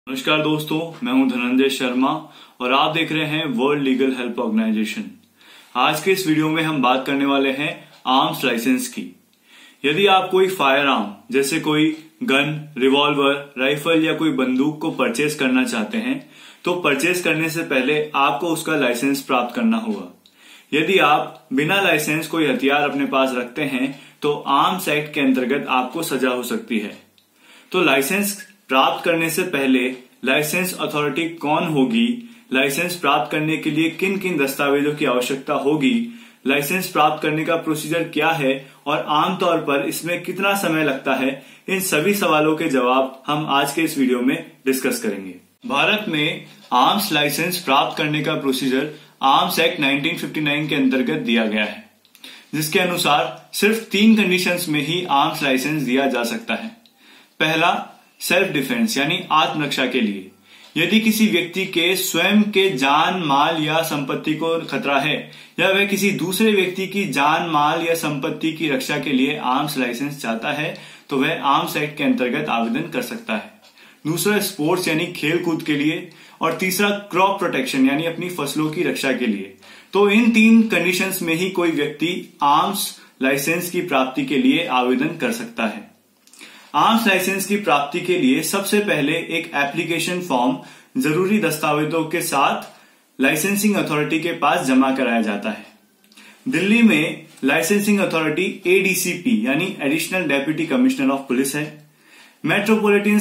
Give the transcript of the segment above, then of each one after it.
नमस्कार दोस्तों, मैं हूं धनंजय शर्मा और आप देख रहे हैं वर्ल्ड लीगल हेल्प ऑर्गेनाइजेशन। आज के इस वीडियो में हम बात करने वाले हैं आर्म्स लाइसेंस की। यदि आप कोई फायर आर्म जैसे कोई गन, रिवॉल्वर, राइफल या कोई बंदूक को परचेज करना चाहते हैं तो परचेज करने से पहले आपको उसका लाइसेंस प्राप्त करना होगा। यदि आप बिना लाइसेंस कोई हथियार अपने पास रखते हैं तो आर्म्स एक्ट के अंतर्गत आपको सजा हो सकती है। तो लाइसेंस प्राप्त करने से पहले लाइसेंस अथॉरिटी कौन होगी, लाइसेंस प्राप्त करने के लिए किन किन दस्तावेजों की आवश्यकता होगी, लाइसेंस प्राप्त करने का प्रोसीजर क्या है और आमतौर पर इसमें कितना समय लगता है, इन सभी सवालों के जवाब हम आज के इस वीडियो में डिस्कस करेंगे। भारत में आर्म्स लाइसेंस प्राप्त करने का प्रोसीजर आर्म्स एक्ट 1959 के अंतर्गत दिया गया है, जिसके अनुसार सिर्फ 3 कंडीशंस में ही आर्म्स लाइसेंस दिया जा सकता है। पहला, सेल्फ डिफेंस यानी आत्मरक्षा के लिए। यदि किसी व्यक्ति के स्वयं के जान, माल या संपत्ति को खतरा है या वह किसी दूसरे व्यक्ति की जान, माल या संपत्ति की रक्षा के लिए आर्म्स लाइसेंस चाहता है तो वह आर्म्स एक्ट के अंतर्गत आवेदन कर सकता है। दूसरा, स्पोर्ट्स यानी खेल कूद के लिए। और तीसरा, क्रॉप प्रोटेक्शन यानी अपनी फसलों की रक्षा के लिए। तो इन 3 कंडीशंस में ही कोई व्यक्ति आर्म्स लाइसेंस की प्राप्ति के लिए आवेदन कर सकता है। आर्म्स लाइसेंस की प्राप्ति के लिए सबसे पहले एक एप्लीकेशन फॉर्म जरूरी दस्तावेजों के साथ लाइसेंसिंग अथॉरिटी के पास जमा कराया जाता है। दिल्ली में लाइसेंसिंग अथॉरिटी एडीसीपी यानी additional deputy commissioner of police है। मेट्रोपॉलिटन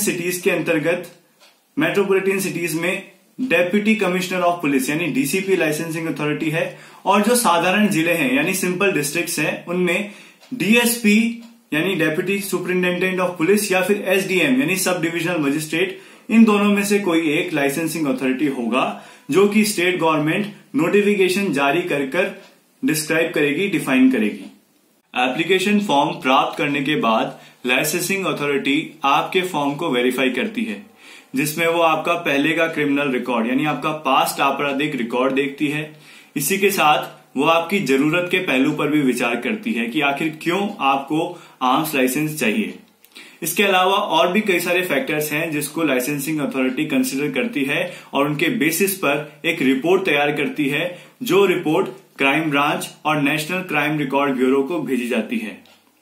सिटीज में डेप्यूटी कमिश्नर ऑफ पुलिस यानी डीसीपी लाइसेंसिंग अथॉरिटी है। और जो साधारण जिले हैं यानी सिंपल डिस्ट्रिक्ट्स हैं, उनमें डीएसपी यानी डेप्यूटी सुपरिंटेंडेंट ऑफ पुलिस या फिर एसडीएम यानी सब डिविजनल मजिस्ट्रेट, इन दोनों में से कोई एक लाइसेंसिंग अथॉरिटी होगा जो कि स्टेट गवर्नमेंट नोटिफिकेशन जारी कर डिस्क्राइब करेगी, डिफाइन करेगी। एप्लीकेशन फॉर्म प्राप्त करने के बाद लाइसेंसिंग अथॉरिटी आपके फॉर्म को वेरीफाई करती है, जिसमें वो आपका पहले का क्रिमिनल रिकॉर्ड यानी आपका पास्ट आपराधिक रिकॉर्ड देखती है। इसी के साथ वो आपकी जरूरत के पहलू पर भी विचार करती है कि आखिर क्यों आपको आर्म्स लाइसेंस चाहिए। इसके अलावा और भी कई सारे फैक्टर्स हैं जिसको लाइसेंसिंग अथॉरिटी कंसीडर करती है और उनके बेसिस पर एक रिपोर्ट तैयार करती है, जो रिपोर्ट क्राइम ब्रांच और नेशनल क्राइम रिकॉर्ड ब्यूरो को भेजी जाती है।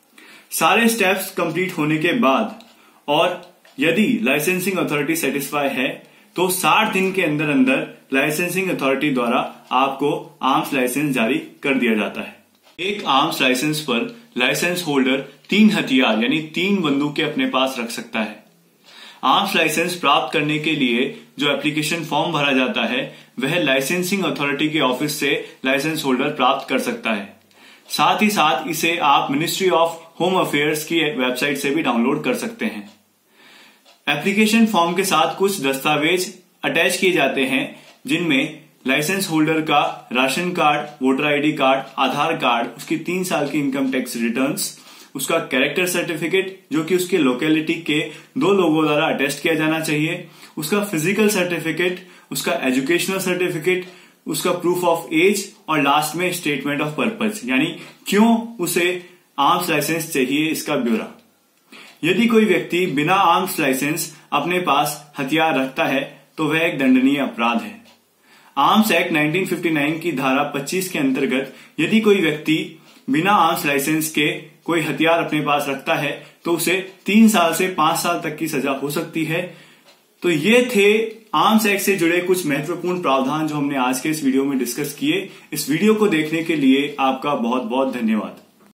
सारे स्टेप्स कंप्लीट होने के बाद और यदि लाइसेंसिंग अथॉरिटी सेटिस्फाई है तो 60 दिन के अंदर अंदर लाइसेंसिंग अथॉरिटी द्वारा आपको आर्म्स लाइसेंस जारी कर दिया जाता है। एक आर्म्स लाइसेंस पर लाइसेंस होल्डर 3 हथियार यानी 3 बंदूकें अपने पास रख सकता है। आर्म्स लाइसेंस प्राप्त करने के लिए जो एप्लीकेशन फॉर्म भरा जाता है वह लाइसेंसिंग अथॉरिटी के ऑफिस से लाइसेंस होल्डर प्राप्त कर सकता है। साथ ही साथ इसे आप मिनिस्ट्री ऑफ होम अफेयर्स की वेबसाइट से भी डाउनलोड कर सकते हैं। एप्लीकेशन फॉर्म के साथ कुछ दस्तावेज अटैच किए जाते हैं, जिनमें लाइसेंस होल्डर का ration card, voter ID card, Aadhaar card, उसकी 3 साल की इनकम टैक्स रिटर्न्स, उसका कैरेक्टर सर्टिफिकेट जो कि उसके लोकेलिटी के 2 लोगों द्वारा अटेस्ट किया जाना चाहिए, उसका फिजिकल सर्टिफिकेट, उसका एजुकेशनल सर्टिफिकेट, उसका प्रूफ ऑफ एज और लास्ट में स्टेटमेंट ऑफ पर्पज यानी क्यों उसे आर्म्स लाइसेंस चाहिए, इसका ब्यौरा। यदि कोई व्यक्ति बिना आर्म्स लाइसेंस अपने पास हथियार रखता है तो वह एक दंडनीय अपराध है। आर्म्स एक्ट 1959 की धारा 25 के अंतर्गत यदि कोई व्यक्ति बिना आर्म्स लाइसेंस के कोई हथियार अपने पास रखता है तो उसे 3 साल से 5 साल तक की सजा हो सकती है। तो ये थे आर्म्स एक्ट से जुड़े कुछ महत्वपूर्ण प्रावधान जो हमने आज के इस वीडियो में डिस्कस किए। इस वीडियो को देखने के लिए आपका बहुत बहुत धन्यवाद।